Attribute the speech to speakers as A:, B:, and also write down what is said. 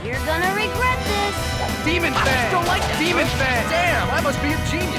A: You're gonna regret this.
B: Demon Fang!
C: Don't like that.
B: Demon Fang!
C: Damn, I must be a genius.